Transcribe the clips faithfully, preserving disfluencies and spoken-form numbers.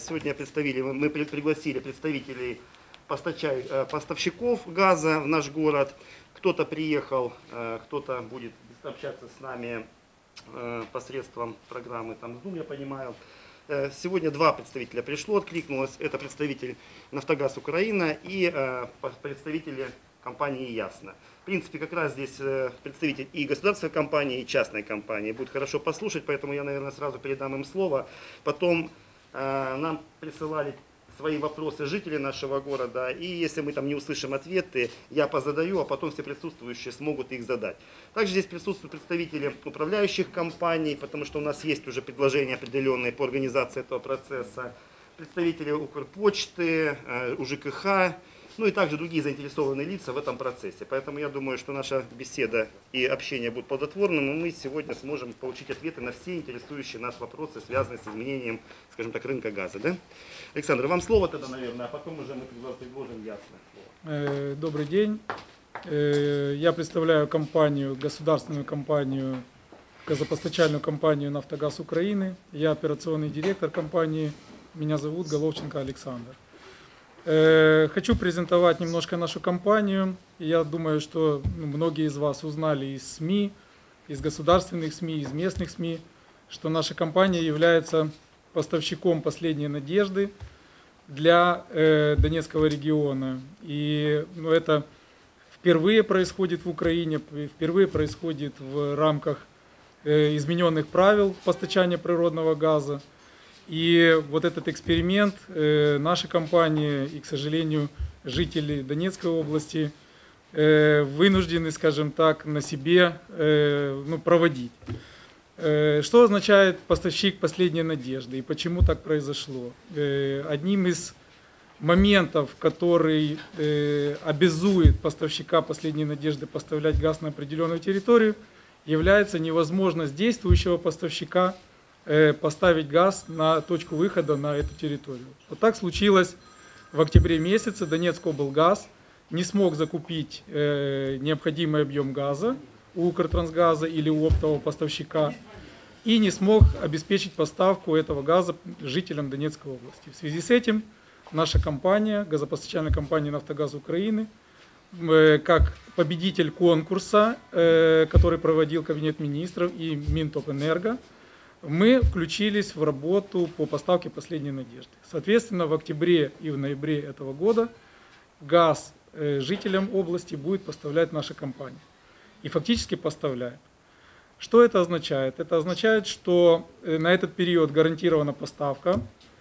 сегодня представили, мы пригласили представителей поставщиков газа в наш город. Кто-то приехал, кто-то будет общаться с нами посредством программы там Zoom, я понимаю. Сегодня два представителя пришло, откликнулось. Это представитель «Нафтогаз Украина» и представители компании «Ясно». В принципе, как раз здесь представитель и государственной компании, и частной компании. Будет хорошо послушать, поэтому я, наверное, сразу передам им слово. Потом э, нам присылали свои вопросы жители нашего города. И если мы там не услышим ответы, я позадаю, а потом все присутствующие смогут их задать. Также здесь присутствуют представители управляющих компаний, потому что у нас есть уже предложения определенные по организации этого процесса. Представители Укрпочты, э, УЖКХ. Ну и также другие заинтересованные лица в этом процессе. Поэтому я думаю, что наша беседа и общение будут плодотворным, и мы сегодня сможем получить ответы на все интересующие нас вопросы, связанные с изменением, скажем так, рынка газа. Да? Александр, вам слово тогда, наверное, а потом уже мы предложим Ясно. Добрый день. Я представляю компанию, государственную компанию, газопостачальную компанию «Нафтогаз Украины». Я операционный директор компании. Меня зовут Головченко Александр. Хочу презентовать немножко нашу компанию. Я думаю, что многие из вас узнали из СМИ, из государственных СМИ, из местных СМИ, что наша компания является поставщиком последней надежды для Донецкого региона. И ну, это впервые происходит в Украине, впервые происходит в рамках измененных правил постачания природного газа. И вот этот эксперимент э, наша компания и, к сожалению, жители Донецкой области э, вынуждены, скажем так, на себе э, ну, проводить. Э, что означает поставщик последней надежды и почему так произошло? Э, одним из моментов, который э, обязует поставщика последней надежды поставлять газ на определенную территорию, является невозможность действующего поставщика поставить газ на точку выхода на эту территорию. Вот так случилось в октябре месяце. Донецкоблгаз не смог закупить э, необходимый объем газа у Укртрансгаза или у оптового поставщика и не смог обеспечить поставку этого газа жителям Донецкой области. В связи с этим наша компания, газопостачальная компания «Нафтогаз Украины», э, как победитель конкурса, э, который проводил Кабинет министров и Минтопэнерго, мы включились в работу по поставке последней надежды. Соответственно, в октябре и в ноябре этого года газ жителям области будет поставлять наша компания. И фактически поставляет. Что это означает? Это означает, что на этот период гарантирована поставка.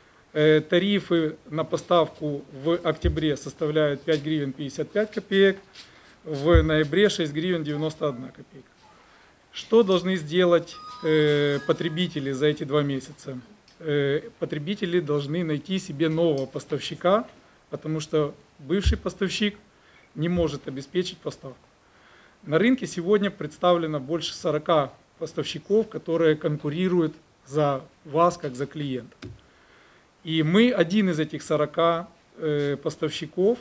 Тарифы на поставку в октябре составляют пять гривен пятьдесят пять копеек, в ноябре шесть гривен девяносто одна копейка. Что должны сделать э, потребители за эти два месяца? Э, потребители должны найти себе нового поставщика, потому что бывший поставщик не может обеспечить поставку. На рынке сегодня представлено больше сорока поставщиков, которые конкурируют за вас, как за клиента. И мы один из этих сорока э, поставщиков.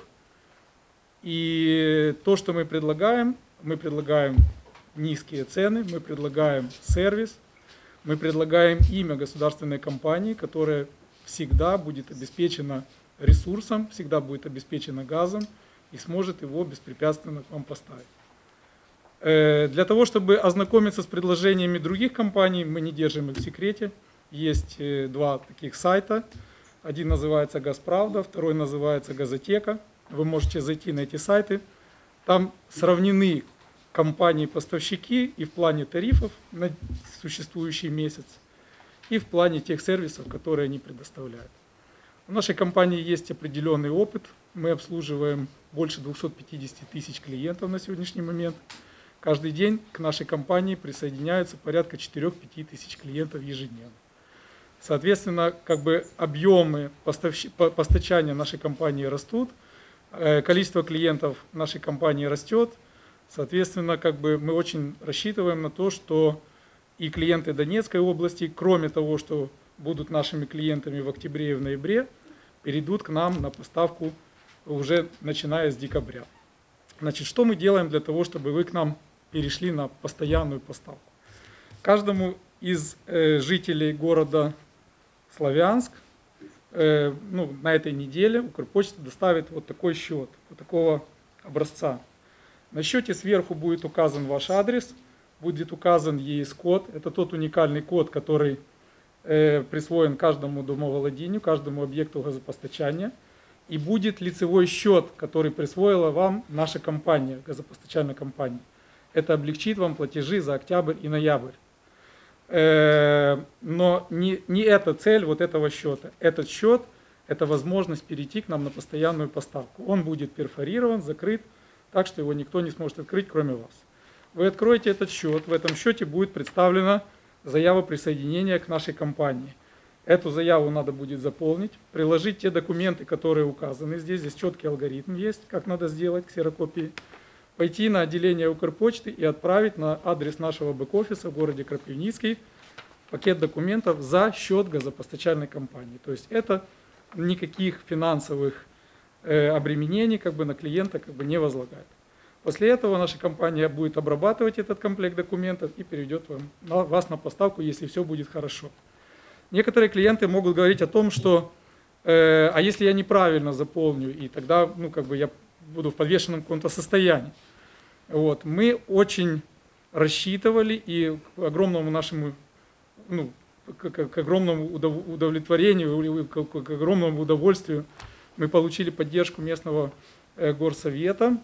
И то, что мы предлагаем, мы предлагаем низкие цены, мы предлагаем сервис, мы предлагаем имя государственной компании, которая всегда будет обеспечена ресурсом, всегда будет обеспечена газом и сможет его беспрепятственно к вам поставить. Для того, чтобы ознакомиться с предложениями других компаний, мы не держим их в секрете. Есть два таких сайта. Один называется «Газправда», второй называется «Газотека». Вы можете зайти на эти сайты. Там сравнены компании-поставщики и в плане тарифов на существующий месяц, и в плане тех сервисов, которые они предоставляют. У нашей компании есть определенный опыт. Мы обслуживаем больше двухсот пятидесяти тысяч клиентов на сегодняшний момент. Каждый день к нашей компании присоединяются порядка четырёх-пяти тысяч клиентов ежедневно. Соответственно, как бы объемы поставщ... постачания нашей компании растут, количество клиентов нашей компании растет. Соответственно, как бы мы очень рассчитываем на то, что и клиенты Донецкой области, кроме того, что будут нашими клиентами в октябре и в ноябре, перейдут к нам на поставку уже начиная с декабря. Значит, что мы делаем для того, чтобы вы к нам перешли на постоянную поставку? Каждому из э, жителей города Славянск э, ну, на этой неделе Укрпочта доставит вот такой счет, вот такого образца. На счете сверху будет указан ваш адрес, будет указан и эс код. Это тот уникальный код, который э, присвоен каждому домовладению, каждому объекту газопостачания. И будет лицевой счет, который присвоила вам наша компания, газопостачальная компания. Это облегчит вам платежи за октябрь и ноябрь. Э, но не, не это цель вот этого счета. Этот счет – это возможность перейти к нам на постоянную поставку. Он будет перфорирован, закрыт, так что его никто не сможет открыть, кроме вас. Вы откроете этот счет, в этом счете будет представлена заява присоединения к нашей компании. Эту заяву надо будет заполнить, приложить те документы, которые указаны здесь. Здесь четкий алгоритм есть, как надо сделать ксерокопии. Пойти на отделение Укрпочты и отправить на адрес нашего бэк-офиса в городе Крапивницкий пакет документов за счет газопостачальной компании. То есть это никаких финансовых э, обременений как бы на клиента как бы не возлагает. После этого наша компания будет обрабатывать этот комплект документов и переведет вам, на, вас на поставку, если все будет хорошо. Некоторые клиенты могут говорить о том, что э, а если я неправильно заполню, и тогда ну, как бы я буду в подвешенном каком-то состоянии. Вот. Мы очень рассчитывали и к огромному нашему, ну, к, к, к огромному удовлетворению, к, к огромному удовольствию мы получили поддержку местного э, горсовета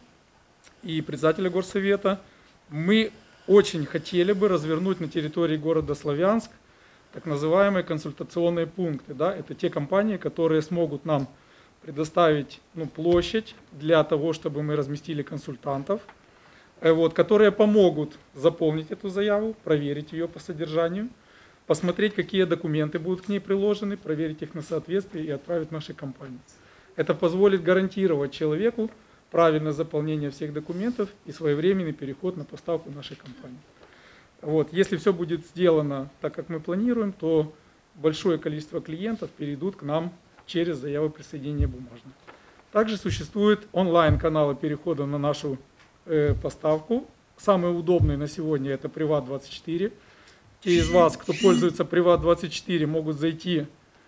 и председателя горсовета. Мы очень хотели бы развернуть на территории города Славянск так называемые консультационные пункты. Да? Это те компании, которые смогут нам предоставить ну, площадь для того, чтобы мы разместили консультантов, вот, которые помогут заполнить эту заяву, проверить ее по содержанию, посмотреть, какие документы будут к ней приложены, проверить их на соответствие и отправить нашей компании. Это позволит гарантировать человеку правильное заполнение всех документов и своевременный переход на поставку нашей компании. Вот. Если все будет сделано так, как мы планируем, то большое количество клиентов перейдут к нам через заяву присоединения бумажных. Также существуют онлайн-каналы перехода на нашу э, поставку. Самый удобный на сегодня это Приват двадцать четыре. Те из вас, кто пользуется Приват двадцать четыре, могут зайти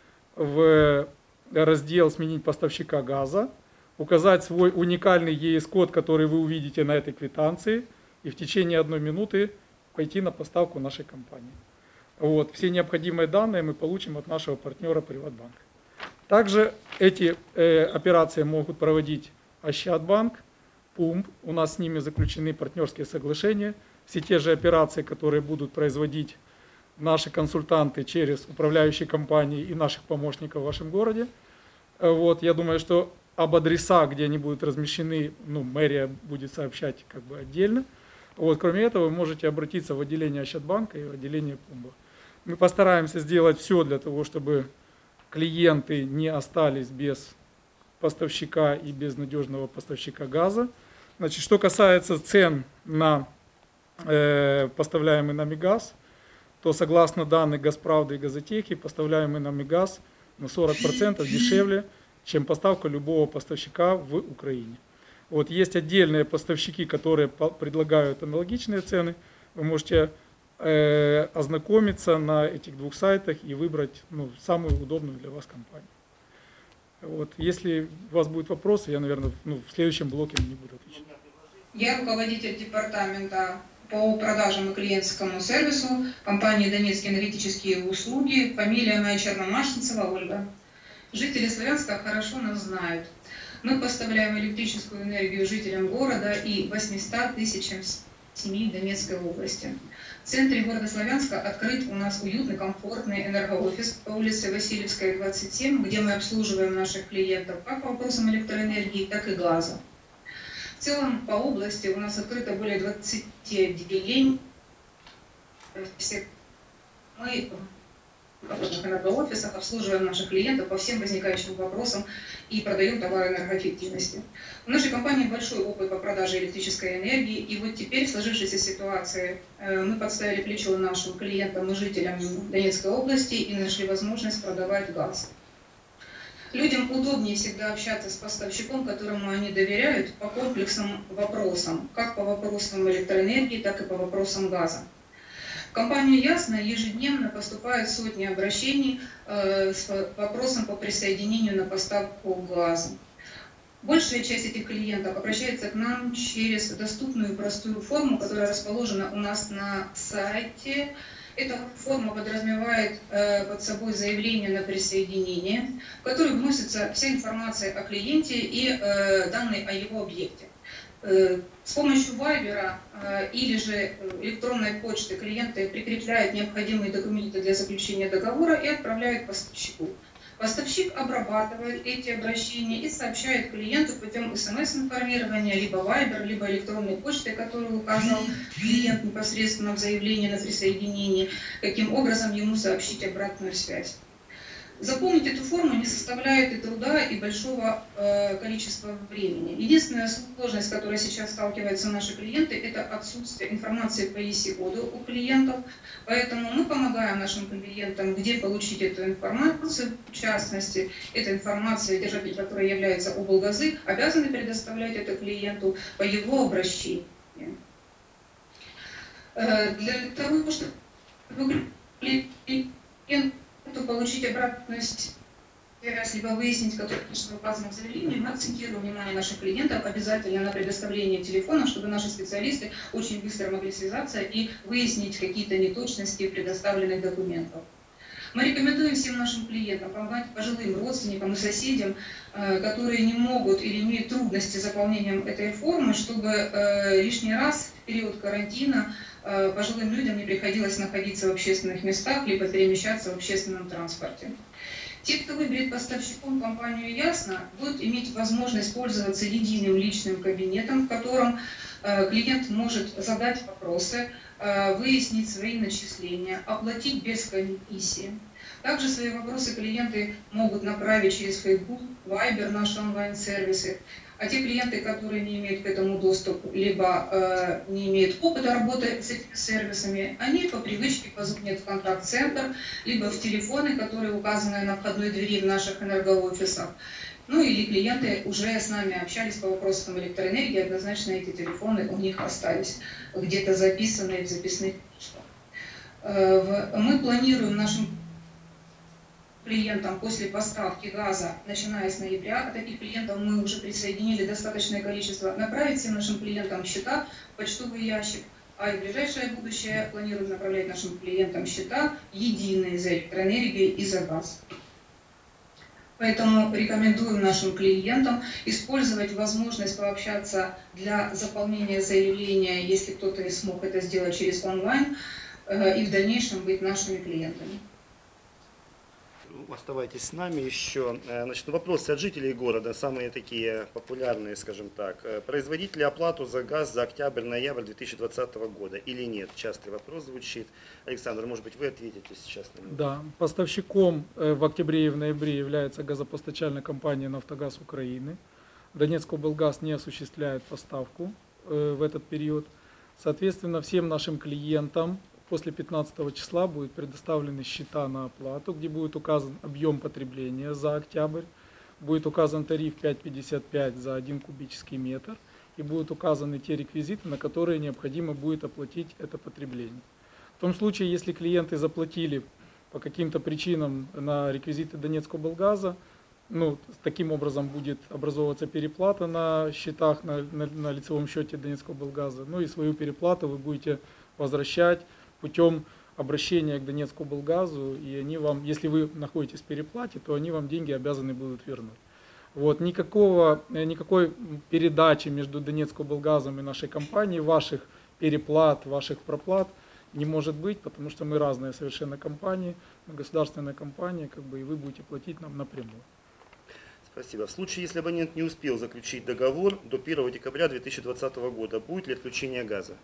в раздел «Сменить поставщика газа», указать свой уникальный и эс код, который вы увидите на этой квитанции, и в течение одной минуты пойти на поставку нашей компании. Вот. Все необходимые данные мы получим от нашего партнера Приватбанк. Также эти э, операции могут проводить Ощадбанк, Пумп. У нас с ними заключены партнерские соглашения. Все те же операции, которые будут производить наши консультанты через управляющие компании и наших помощников в вашем городе. Вот. Я думаю, что об адресах, где они будут размещены, ну, мэрия будет сообщать как бы отдельно. Вот. Кроме этого, вы можете обратиться в отделение Ощадбанка и в отделение Пумба. Мы постараемся сделать все для того, чтобы клиенты не остались без поставщика и без надежного поставщика газа. Значит, что касается цен на э, поставляемый нами газ, то согласно данным Газправды и Газотехи, поставляемый нами газ на сорок процентов дешевле, чем поставка любого поставщика в Украине. Вот, есть отдельные поставщики, которые предлагают аналогичные цены. Вы можете э, ознакомиться на этих двух сайтах и выбрать ну, самую удобную для вас компанию. Вот. Если у вас будут вопросы, я, наверное, ну, в следующем блоке не буду отвечать. Я руководитель департамента по продажам и клиентскому сервису компании «Донецкие энергетические услуги». Фамилия моя Черномашницева Ольга. Жители Славянска хорошо нас знают. Мы поставляем электрическую энергию жителям города и восьмистам тысячам семей Донецкой области. В центре города Славянска открыт у нас уютный, комфортный энергоофис по улице Васильевская, двадцать семь, где мы обслуживаем наших клиентов как по вопросам электроэнергии, так и газа. В целом по области у нас открыто более двадцати отделений. Мы в энергоофисах обслуживаем наших клиентов по всем возникающим вопросам и продаем товары энергоэффективности. У нашей компании большой опыт по продаже электрической энергии, и вот теперь в сложившейся ситуации мы подставили плечо нашим клиентам и жителям Донецкой области и нашли возможность продавать газ. Людям удобнее всегда общаться с поставщиком, которому они доверяют по комплексным вопросам, как по вопросам электроэнергии, так и по вопросам газа. В компанию «Ясно» ежедневно поступают сотни обращений э, с вопросом по присоединению на поставку газа. Большая часть этих клиентов обращается к нам через доступную и простую форму, которая расположена у нас на сайте. Эта форма подразумевает э, под собой заявление на присоединение, в которое вносится вся информация о клиенте и э, данные о его объекте. Э, с помощью Вайбера э, или же электронной почты клиенты прикрепляют необходимые документы для заключения договора и отправляют поставщику. Поставщик обрабатывает эти обращения и сообщает клиенту путем смс-информирования, либо Viber, либо электронной почты, которую указал клиент непосредственно в заявлении на присоединение, каким образом ему сообщить обратную связь. Заполнить эту форму не составляет и труда, и большого э, количества времени. Единственная сложность, с которой сейчас сталкиваются наши клиенты, это отсутствие информации по и си-коду у клиентов. Поэтому мы помогаем нашим клиентам, где получить эту информацию. В частности, эта информация, держатель которой является облгазы, обязаны предоставлять это клиенту по его обращению. Э, для того, чтобы клиент получить обратную связь, либо выяснить, какое количество указано в заявлении, мы акцентируем внимание наших клиентов обязательно на предоставление телефона, чтобы наши специалисты очень быстро могли связаться и выяснить какие-то неточности предоставленных документов. Мы рекомендуем всем нашим клиентам, помогать пожилым родственникам и соседям, которые не могут или имеют трудности с заполнением этой формы, чтобы лишний раз в период карантина пожилым людям не приходилось находиться в общественных местах, либо перемещаться в общественном транспорте. Те, кто выберет поставщиком компанию «Ясно», будут иметь возможность пользоваться единым личным кабинетом, в котором клиент может задать вопросы, выяснить свои начисления, оплатить без комиссии. Также свои вопросы клиенты могут направить через Facebook, Viber, наши онлайн-сервисы. А те клиенты, которые не имеют к этому доступ, либо э, не имеют опыта работы с этими сервисами, они по привычке позвонят в контакт-центр, либо в телефоны, которые указаны на входной двери в наших энергоофисах. Ну или клиенты уже с нами общались по вопросам электроэнергии, однозначно эти телефоны у них остались, где-то записанные в записных книжках. Э, мы планируем нашим клиентам после поставки газа, начиная с ноября, а таких клиентов мы уже присоединили достаточное количество, направить всем нашим клиентам счета в почтовый ящик, а и в ближайшее будущее планируем направлять нашим клиентам счета единые за электроэнергию и за газ. Поэтому рекомендуем нашим клиентам использовать возможность пообщаться для заполнения заявления, если кто-то не смог это сделать через онлайн, и в дальнейшем быть нашими клиентами. Оставайтесь с нами еще. Значит, вопросы от жителей города, самые такие популярные, скажем так. Производить ли оплату за газ за октябрь-ноябрь две тысячи двадцатого года или нет? Частый вопрос звучит. Александр, может быть, вы ответите сейчас на него? Да, поставщиком в октябре и в ноябре является газопостачальная компания «Нафтогаз Украины». Донецкоблгаз не осуществляет поставку в этот период. Соответственно, всем нашим клиентам после пятнадцатого числа будут предоставлены счета на оплату, где будет указан объем потребления за октябрь, будет указан тариф пять пятьдесят пять за один кубический метр и будут указаны те реквизиты, на которые необходимо будет оплатить это потребление. В том случае, если клиенты заплатили по каким-то причинам на реквизиты Донецкоблгаза, ну, таким образом будет образовываться переплата на счетах, на, на, на лицевом счете Донецкоблгаза, ну и свою переплату вы будете возвращать путем обращения к Донецкоблгазу, и они вам, если вы находитесь в переплате, то они вам деньги обязаны будут вернуть. Вот, никакого, никакой передачи между Донецкоблгазом и нашей компанией, ваших переплат, ваших проплат не может быть, потому что мы разные совершенно компании, государственная компания, как бы, и вы будете платить нам напрямую. Спасибо. В случае, если абонент не успел заключить договор до первого декабря две тысячи двадцатого года, будет ли отключение газа?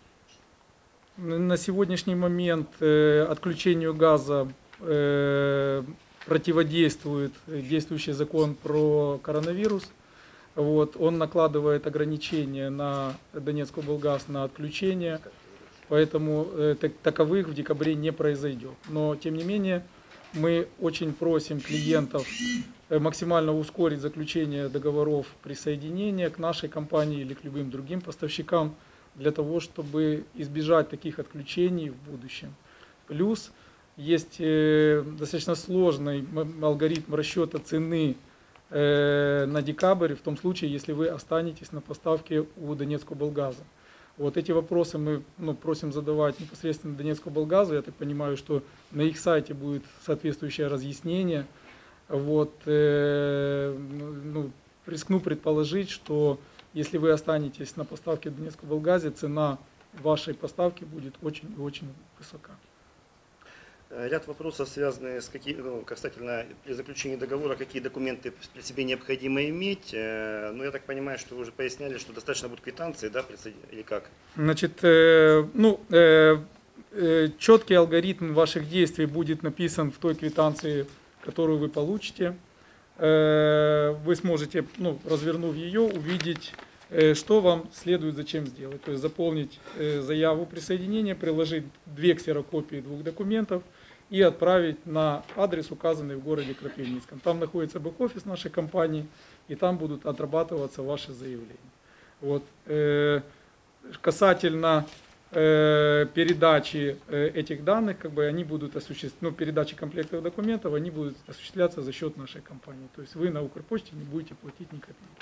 На сегодняшний момент э, отключению газа э, противодействует действующий закон про коронавирус. Вот, он накладывает ограничения на Донецкоблгаз на отключение, поэтому э, так, таковых в декабре не произойдет. Но тем не менее мы очень просим клиентов э, максимально ускорить заключение договоров присоединения к нашей компании или к любым другим поставщикам для того, чтобы избежать таких отключений в будущем. Плюс есть достаточно сложный алгоритм расчета цены на декабрь в том случае, если вы останетесь на поставке у Донецкоблгаза. Вот эти вопросы мы ну, просим задавать непосредственно Донецкоблгазу. Я так понимаю, что на их сайте будет соответствующее разъяснение. Вот, э, ну, рискну предположить, что если вы останетесь на поставке в Донецкоблгазе, цена вашей поставки будет очень и очень высока. Ряд вопросов, связанных с какими, ну, касательно при заключении договора, какие документы при себе необходимо иметь. Ну, я так понимаю, что вы уже поясняли, что достаточно будет квитанции, да, или как? Значит, э, ну, э, э, четкий алгоритм ваших действий будет написан в той квитанции, которую вы получите. Э, вы сможете, ну, развернув ее, увидеть, э, что вам следует зачем сделать. То есть заполнить э, заяву присоединения, приложить две ксерокопии двух документов и отправить на адрес, указанный в городе Крапивницком. Там находится бэк-офис нашей компании, и там будут отрабатываться ваши заявления. Вот. Касательно передачи этих данных, как бы они будут осуществляться, ну, передачи комплектов документов, они будут осуществляться за счет нашей компании. То есть вы на Укрпочте не будете платить ни копейки.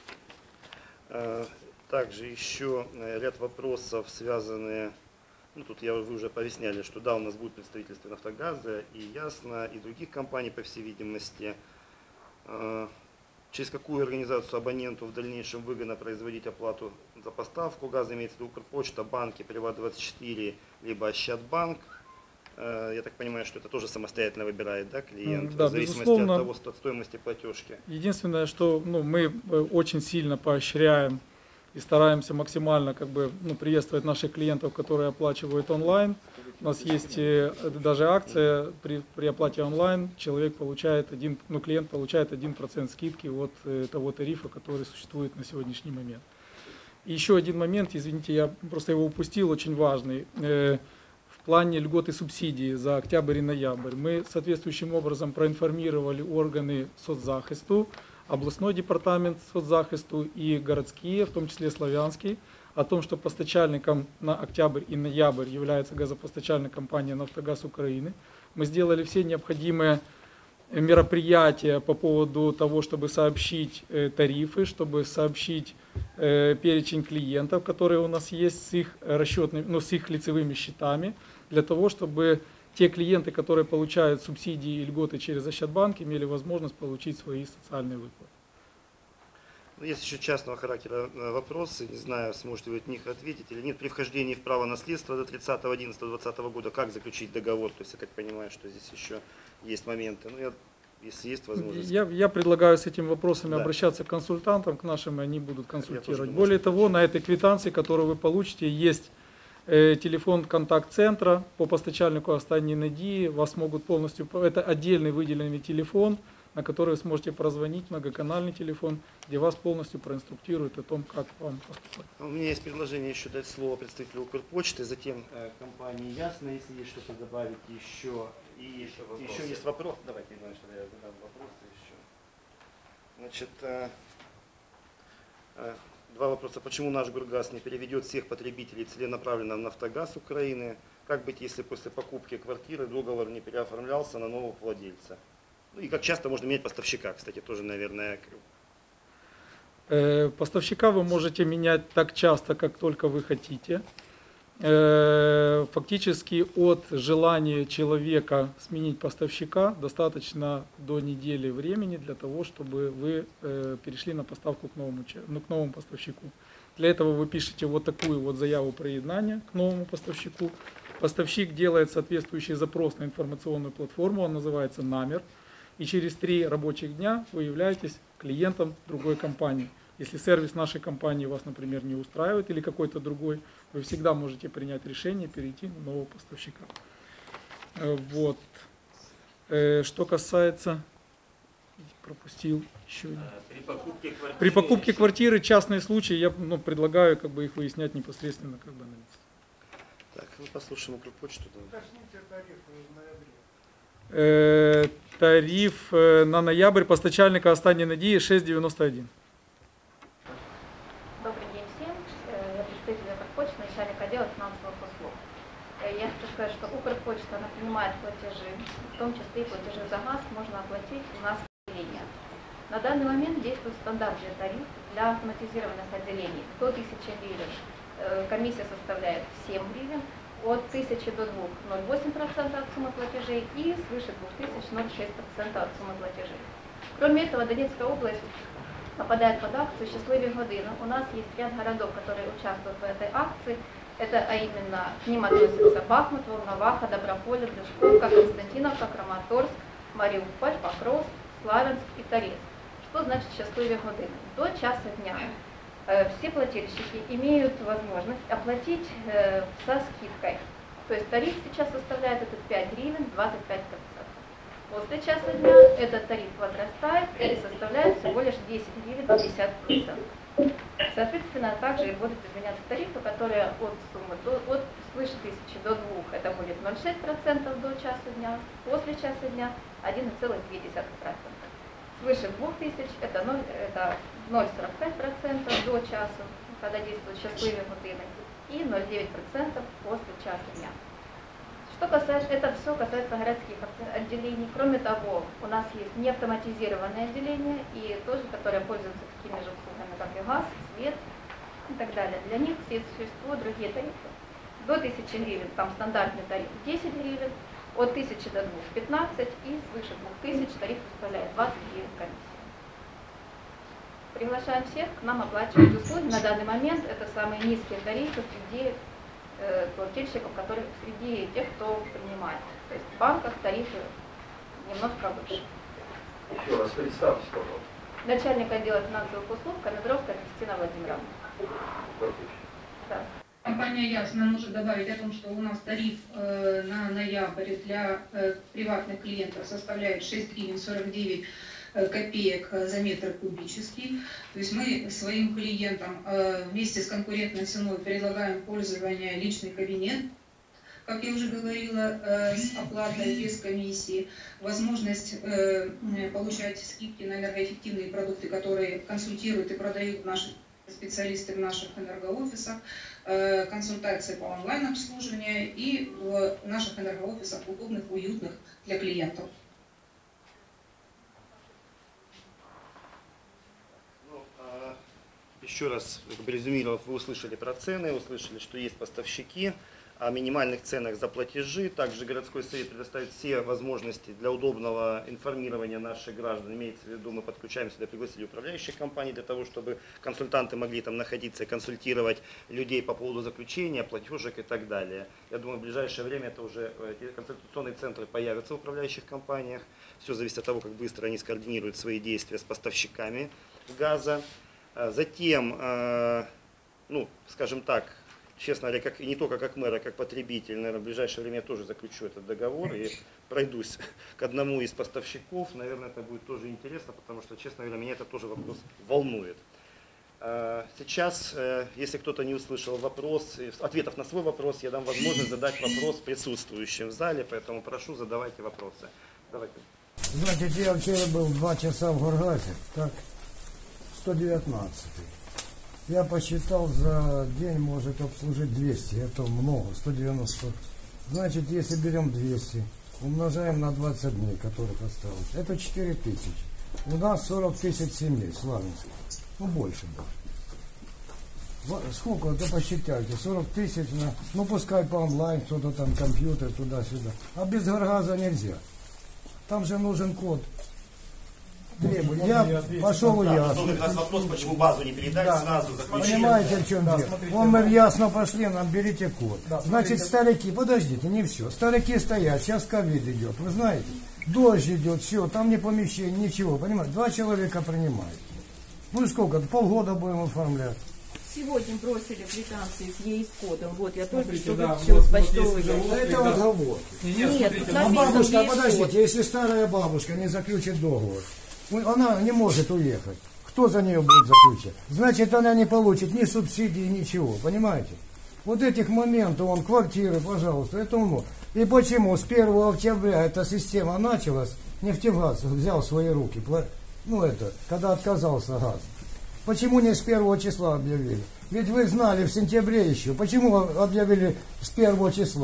Также еще ряд вопросов, связанные... Ну, тут я, вы уже поясняли, что да, у нас будет представительство Нафтогаза и Ясно, и других компаний, по всей видимости. Через какую организацию абоненту в дальнейшем выгодно производить оплату за поставку газа, имеется в виду Укрпочта, банки, Приват двадцать четыре, либо Ощадбанк. Я так понимаю, что это тоже самостоятельно выбирает, да, клиент, да, в зависимости безусловно. от того, от стоимости платежки. Единственное, что ну, мы очень сильно поощряем и стараемся максимально как бы, ну, приветствовать наших клиентов, которые оплачивают онлайн. У нас есть даже акция при, при оплате онлайн, человек получает один, ну, клиент получает один процент скидки от того тарифа, который существует на сегодняшний момент. И еще один момент, извините, я просто его упустил, очень важный. В плане льгот и субсидий за октябрь и ноябрь мы соответствующим образом проинформировали органы соцзахисту, областной департамент соцзахисту и городские, в том числе славянский, о том, что постачальником на октябрь и ноябрь является газопостачальная компания «Нафтогаз Украины». Мы сделали все необходимые мероприятия по поводу того, чтобы сообщить тарифы, чтобы сообщить перечень клиентов, которые у нас есть с их расчетными, ну, с их лицевыми счетами, для того, чтобы те клиенты, которые получают субсидии и льготы через Ощадбанк, имели возможность получить свои социальные выплаты. Есть еще частного характера вопросы, не знаю, сможете вы от них ответить или нет. При вхождении в право наследства до тридцатого одиннадцатого двадцатого года, как заключить договор? То есть я так понимаю, что здесь еще есть моменты. Ну, я, если есть возможность. Я, я предлагаю с этими вопросами да. обращаться к консультантам, к нашим, и они будут консультировать. Я Более того, на этой квитанции, которую вы получите, есть э, телефон контакт-центра по постачальнику останней надії. Вас могут полностью, это отдельный выделенный телефон, на который вы сможете прозвонить, многоканальный телефон, где вас полностью проинструктируют о том, как вам поступать. У меня есть предложение еще дать слово представителю Укрпочты, затем э, компании Ясно, если есть что-то добавить еще. И еще, еще есть вопрос. Давайте, Иван, что я задам вопросы еще. Значит, э, э, два вопроса. Почему наш Горгаз не переведет всех потребителей целенаправленно в Нафтогаз Украины? Как быть, если после покупки квартиры договор не переоформлялся на нового владельца? Ну и как часто можно менять поставщика, кстати, тоже, наверное. Поставщика вы можете менять так часто, как только вы хотите. Фактически от желания человека сменить поставщика достаточно до недели времени для того, чтобы вы перешли на поставку к новому, к новому поставщику. Для этого вы пишете вот такую вот заяву приєднання к новому поставщику. Поставщик делает соответствующий запрос на информационную платформу, он называется «Намер». И через три рабочих дня вы являетесь клиентом другой компании. Если сервис нашей компании вас, например, не устраивает или какой-то другой, вы всегда можете принять решение перейти на нового поставщика. Вот. Что касается... Пропустил еще. При покупке квартиры, При покупке квартиры частные случаи, я ну, предлагаю как бы их выяснять непосредственно как бы на месте. Так, мы послушаем Укрпочту. Уточните тариф в ноябре. Э, тариф на ноябрь постачальника останней надії шесть девяносто один. Добрый день всем. Я представитель Укрпочты. я хочу сказать, что Укрпочта, она принимает платежи, в том числе и платежи за газ можно оплатить у нас в отделениях. На данный момент действует стандартный тариф для автоматизированных отделений. До тысячи гривен комиссия составляет семь гривен, от тысячи до двух — ноль целых восемь десятых процента от суммы платежей и свыше двух тысяч — ноль целых шесть десятых процента от суммы платежей. Кроме этого, Донецкая область попадает под акцию «Счастливые годины». У нас есть ряд городов, которые участвуют в этой акции. Это, а именно, к ним относятся Бахмут, Волноваха, Доброполе, Дышковка, Константиновка, Краматорск, Мариуполь, Покровск, Славянск и Торецк. Что значит «Счастливые годины»? До часа дня э, все плательщики имеют возможность оплатить э, со скидкой. То есть тариф сейчас составляет это пять гривен двадцать пять копеек. После часа дня этот тариф возрастает и составляет всего лишь десять гривен пятьдесят процентов. Соответственно, также и будут изменяться тарифы, которые от суммы до, от свыше тысячи до двух это будет ноль целых шесть десятых процента до часа дня, после часа дня один целых две десятых процента. Свыше двух тысяч это ноль целых сорок пять сотых процента до часа, когда действуют счастливые годины, и ноль целых девять десятых процента после часа дня. Что касается, это все касается городских отделений. Кроме того, у нас есть неавтоматизированные отделения, и тоже, которые пользуются такими же услугами, как и газ, свет и так далее. Для них существуют другие тарифы. До тысячи гривен там стандартный тариф десять гривен, от тысячи до двух — пятнадцать, и свыше двух тысяч тариф составляет двадцать гривен комиссия. Приглашаем всех к нам оплачивать услуги. На данный момент это самые низкие тарифы среди плательщиков, которые среди тех, кто принимает. То есть в банках тарифы немножко выше. Еще раз представьтесь, пожалуйста. Начальник отдела финансовых услуг Комендровская Кристина Владимировна. Да. Компания «Ясно» может добавить о том, что у нас тариф э, на ноябрь для э, приватных клиентов составляет шесть гривен сорок девять копеек за метр кубический. То есть мы своим клиентам э, вместе с конкурентной ценой предлагаем пользование личный кабинет, как я уже говорила, э, с оплатой без комиссии, возможность э, получать скидки на энергоэффективные продукты, которые консультируют и продают наши специалисты в наших энергоофисах, э, консультации по онлайн-обслуживанию и в наших энергоофисах удобных, уютных для клиентов. Еще раз, как бы резюмировав, вы услышали про цены, услышали, что есть поставщики, о минимальных ценах за платежи. Также городской совет предоставит все возможности для удобного информирования наших граждан. Имеется в виду, мы подключаем сюда, пригласили управляющих компаний для того, чтобы консультанты могли там находиться и консультировать людей по поводу заключения, платежек и так далее. Я думаю, в ближайшее время это уже эти консультационные центры появятся в управляющих компаниях. Все зависит от того, как быстро они скоординируют свои действия с поставщиками газа. Затем, ну, скажем так, честно говоря, как, и не только как мэр, а как потребитель, наверное, в ближайшее время я тоже заключу этот договор и пройдусь к одному из поставщиков. Наверное, это будет тоже интересно, потому что, честно говоря, меня это тоже вопрос волнует. Сейчас, если кто-то не услышал вопрос, ответов на свой вопрос, я дам возможность задать вопрос присутствующим в зале, поэтому прошу, задавайте вопросы. Давайте. Знаете, я вчера был два часа в Горгасе, так, сто девятнадцатый. Я посчитал, за день может обслужить двести, это много, сто девяносто. Значит, если берем двести, умножаем на двадцать дней, которых осталось, это четыре тысячи. У нас сорок тысяч семей, Славянск. Ну, больше, да. Сколько, это посчитайте, сорок тысяч, на, ну, пускай по онлайн, кто-то там, компьютер, туда-сюда. А без Горгаза нельзя. Там же нужен код. Требую. Я пошел в Ясно. Как раз вопрос, почему базу не передать, да, сразу заключили. Понимаете, в чем да, дело? Вон мы в Ясно пошли, нам берите код. Да, значит, старики, подождите, не все. Старики стоят, сейчас ковид идет, вы знаете. Дождь идет, все, там не помещение, ничего, понимаете. Два человека принимают. Ну и сколько, полгода будем оформлять. Сегодня бросили квитанции с ЕИС-кодом. Вот, я только что да, выпустила вот, с почтового вот, ящика. Это уговор. Нет, нет тут А написано бабушка, ЕИС-код. подождите, если старая бабушка не заключит договор, она не может уехать. Кто за нее будет заключать? Значит, она не получит ни субсидий, ничего, понимаете? Вот этих моментов, он, квартиры, пожалуйста, это он. И почему с первого октября эта система началась, нефтегаз взял в свои руки, ну это, когда отказался газ. Почему не с первого числа объявили? Ведь вы знали в сентябре еще. Почему объявили с первого числа?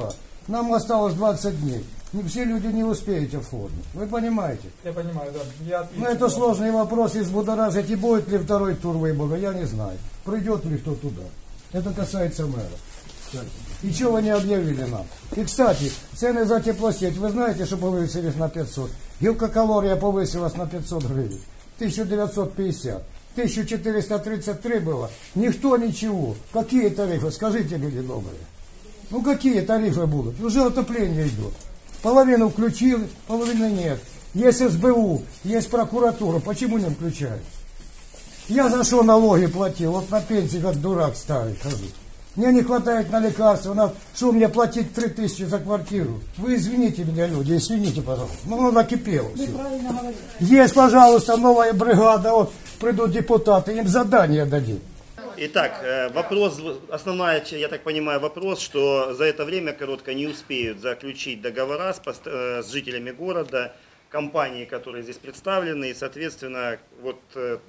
Нам осталось двадцать дней. Не все люди не успеют оформить. Вы понимаете? Я понимаю, да. Я отвечу. Но это вам. сложный вопрос, и взбудоражить, и будет ли второй тур выбора, я не знаю. Придет ли кто туда. Это касается мэра. И чего вы не объявили нам? И, кстати, цены за теплосеть, вы знаете, что повысились на пятьсот? Гилкокалория повысилась на пятьсот гривен. тысяча девятьсот пятьдесят. тысяча четыреста тридцать три было. Никто ничего. Какие тарифы? Скажите, люди добрые. Ну, какие тарифы будут? Уже отопление идет. Половину включили, половины нет. Есть эс бэ у, есть прокуратура. Почему не включают? Я за что налоги платил? Вот на пенсии как дурак старый хожу. Мне не хватает на лекарства. На... Что мне платить три тысячи за квартиру? Вы извините меня, люди, извините, пожалуйста. Ну, оно накипело все. Есть, пожалуйста, новая бригада. Вот придут депутаты, им задание дадим. Итак, вопрос, основная, я так понимаю, вопрос, что за это время короткое не успеют заключить договора с, с жителями города, компании, которые здесь представлены, и, соответственно, вот,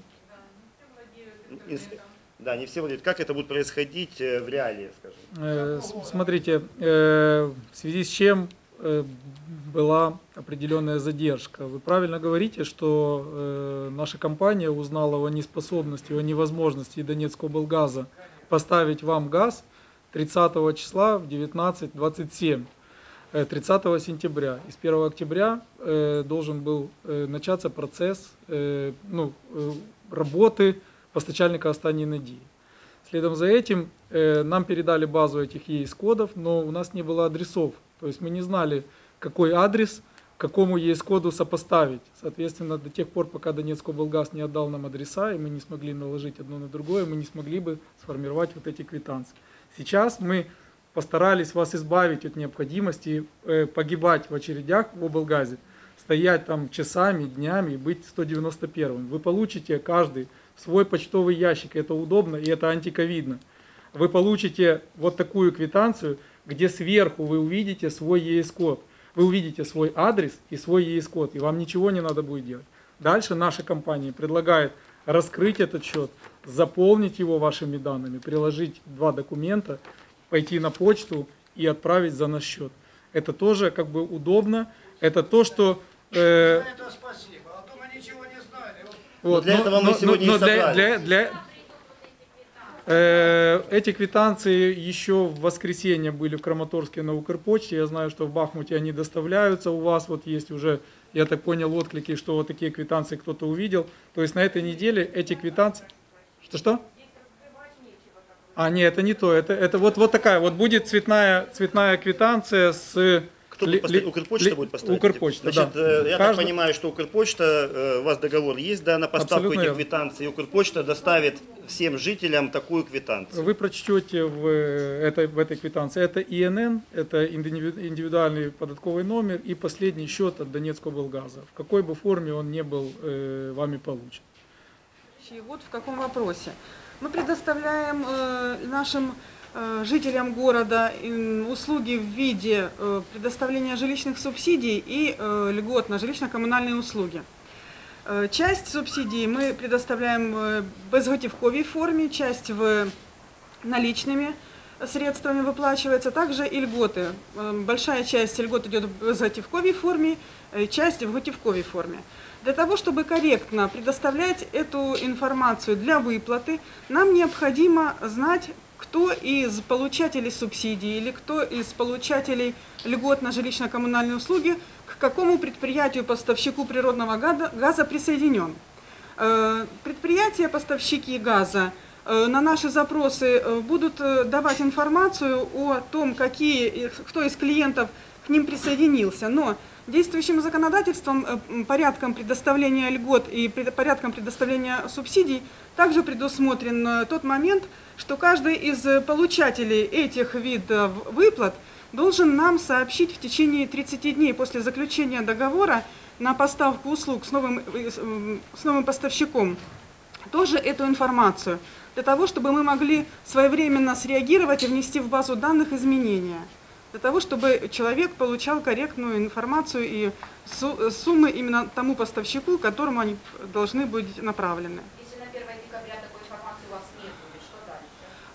да, не все владеют. Как это будет происходить в реалии, скажем? Смотрите, в связи с чем была определенная задержка. Вы правильно говорите, что э, наша компания узнала о неспособности, о невозможности Донецкоблгаза поставить вам газ тридцатого числа в девятнадцать двадцать семь, э, тридцатого сентября. И с первого октября э, должен был э, начаться процесс э, ну, э, работы постачальника останней надії. Следом за этим э, нам передали базу этих и эс кодов, но у нас не было адресов. То есть мы не знали, какой адрес, к какому и эс коду сопоставить. Соответственно, до тех пор, пока Донецкоблгаз не отдал нам адреса, и мы не смогли наложить одно на другое, мы не смогли бы сформировать вот эти квитанции. Сейчас мы постарались вас избавить от необходимости э, погибать в очередях в облгазе, стоять там часами, днями и быть сто девяносто первым. Вы получите каждый свой почтовый ящик, это удобно и это антиковидно. Вы получите вот такую квитанцию, где сверху вы увидите свой и эс код. Вы увидите свой адрес и свой и эс код, и вам ничего не надо будет делать. Дальше наша компания предлагает раскрыть этот счет, заполнить его вашими данными, приложить два документа, пойти на почту и отправить за наш счет. Это тоже как бы удобно. Это то, что... Э, Это спасибо, а то мы ничего не знали. Вот, для но, этого мы но, сегодня но, и собрались. Для, для, э, эти квитанции еще в воскресенье были в Краматорске на Укрпочте. Я знаю, что в Бахмуте они доставляются. У вас вот есть уже, я так понял, отклики, что вот такие квитанции кто-то увидел. То есть на этой неделе эти квитанции... Что-что? А, нет, это не то. Это, это вот, вот такая вот будет цветная, цветная квитанция с... Кто ли, поставить? Укрпочта ли, будет поставить? Укрпочта, Значит, да. Я Каждый... так понимаю, что Укрпочта, у вас договор есть, да, на поставку Абсолютно этих квитанций. Укрпочта доставит всем жителям такую квитанцию. Вы прочтете в этой, в этой квитанции. Это и эн эн, это индивидуальный податковый номер и последний счет от Донецкоблгаза. В какой бы форме он не был э, вами получен. Вот в каком вопросе. Мы предоставляем э, нашим жителям города услуги в виде предоставления жилищных субсидий и льгот на жилищно-коммунальные услуги. Часть субсидий мы предоставляем в безготівковій форме, часть в наличными средствами выплачивается, также и льготы. Большая часть льгот идет в безготівковій форме, часть в готівковій форме. Для того, чтобы корректно предоставлять эту информацию для выплаты, нам необходимо знать, кто из получателей субсидий или кто из получателей льгот на жилищно-коммунальные услуги к какому предприятию-поставщику природного газа присоединен. Предприятия-поставщики газа на наши запросы будут давать информацию о том, какие, кто из клиентов к ним присоединился. Но действующим законодательством, порядком предоставления льгот и порядком предоставления субсидий также предусмотрен тот момент, что каждый из получателей этих видов выплат должен нам сообщить в течение тридцати дней после заключения договора на поставку услуг с новым, с новым поставщиком тоже эту информацию, для того, чтобы мы могли своевременно среагировать и внести в базу данных изменения, для того, чтобы человек получал корректную информацию и суммы именно тому поставщику, к которому они должны быть направлены.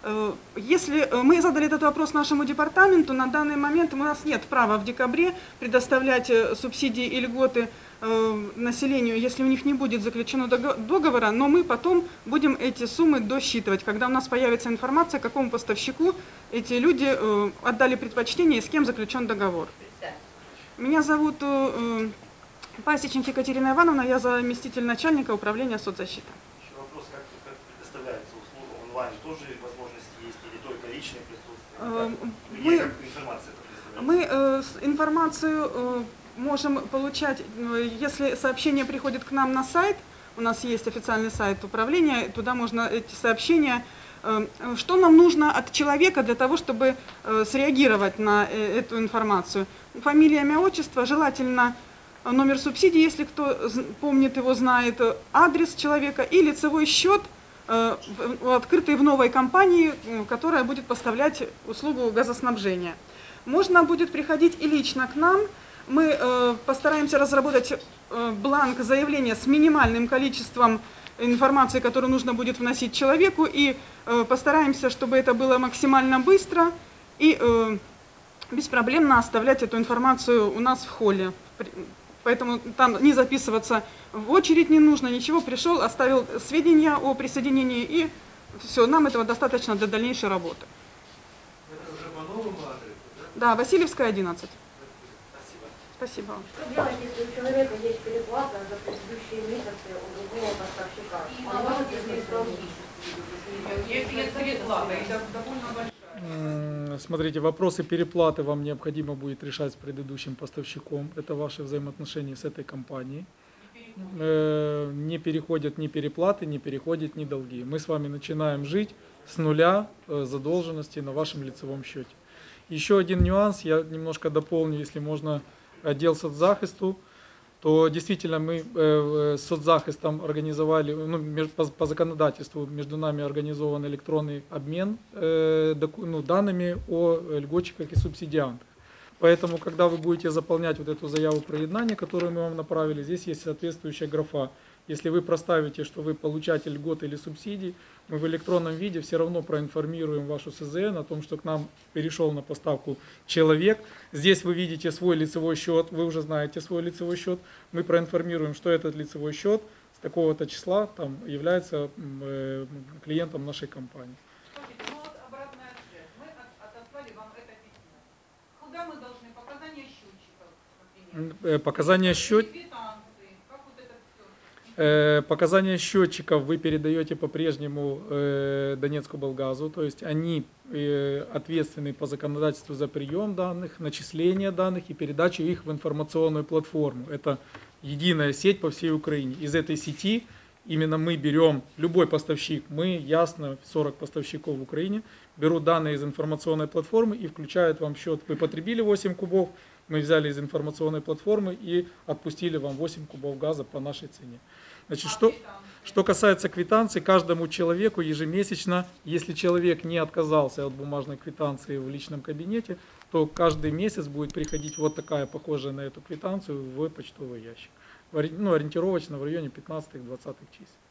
Если мы задали этот вопрос нашему департаменту, на данный момент у нас нет права в декабре предоставлять субсидии и льготы населению, если у них не будет заключено договора, но мы потом будем эти суммы досчитывать, когда у нас появится информация, какому поставщику эти люди отдали предпочтение и с кем заключен договор. Меня зовут Пасечник Екатерина Ивановна, я заместитель начальника управления соцзащиты. Еще вопрос, как, как предоставляется услуга онлайн, тоже возможности есть или только личное присутствие? Мы, как информация предоставляется? Мы э, информацию э, можем получать, если сообщение приходит к нам на сайт, у нас есть официальный сайт управления, туда можно эти сообщения, э, что нам нужно от человека для того, чтобы э, среагировать на э, эту информацию. Фамилия, имя, отчество, желательно номер субсидии, если кто помнит его, знает, адрес человека и лицевой счет, э, открытый в новой компании, которая будет поставлять услугу газоснабжения. Можно будет приходить и лично к нам. Мы э, постараемся разработать э, бланк заявления с минимальным количеством информации, которую нужно будет вносить человеку, и э, постараемся, чтобы это было максимально быстро и э, беспроблемно оставлять эту информацию у нас в холле. Поэтому там не записываться в очередь не нужно, ничего, пришел, оставил сведения о присоединении, и все, нам этого достаточно для дальнейшей работы. Это уже по новому адресу, да? Да, Васильевская, одиннадцать. Спасибо. Спасибо. Что делать, если у человека есть переплата за предыдущие месяцы у другого поставщика? Он может их исполнить? Если есть переплата, это довольно большая. Смотрите, вопросы переплаты вам необходимо будет решать с предыдущим поставщиком. Это ваши взаимоотношения с этой компанией. Не переходят ни переплаты, не переходят ни долги. Мы с вами начинаем жить с нуля задолженности на вашем лицевом счете. Еще один нюанс, я немножко дополню, если можно, отдел соцзахисту, то действительно мы э, с соцзахистом организовали, ну, по, по законодательству между нами организован электронный обмен э, доку, ну, данными о льготчиках и субсидиантах. Поэтому, когда вы будете заполнять вот эту заяву приеднания, которую мы вам направили, здесь есть соответствующая графа. Если вы проставите, что вы получатель льгот или субсидий, мы в электронном виде все равно проинформируем вашу эс зэ эн о том, что к нам перешел на поставку человек. Здесь вы видите свой лицевой счет, вы уже знаете свой лицевой счет. Мы проинформируем, что этот лицевой счет с такого-то числа там, является э, клиентом нашей компании. Смотрите, ну вот обратная связь. Мы отослали вам это письмо. Куда мы должны? Показания счетчиков, например? Показания счет... Показания счетчиков вы передаете по-прежнему э, Донецкоблгазу, то есть они э, ответственны по законодательству за прием данных, начисление данных и передачу их в информационную платформу. Это единая сеть по всей Украине. Из этой сети именно мы берем, любой поставщик, мы, ясно, сорок поставщиков в Украине, берут данные из информационной платформы и включают вам счет. Вы потребили восемь кубов, мы взяли из информационной платформы и отпустили вам восемь кубов газа по нашей цене. Значит, что, что касается квитанций, каждому человеку ежемесячно, если человек не отказался от бумажной квитанции в личном кабинете, то каждый месяц будет приходить вот такая, похожая на эту квитанцию, в почтовый ящик. Ну, ориентировочно в районе пятнадцатых-двадцатых чисел.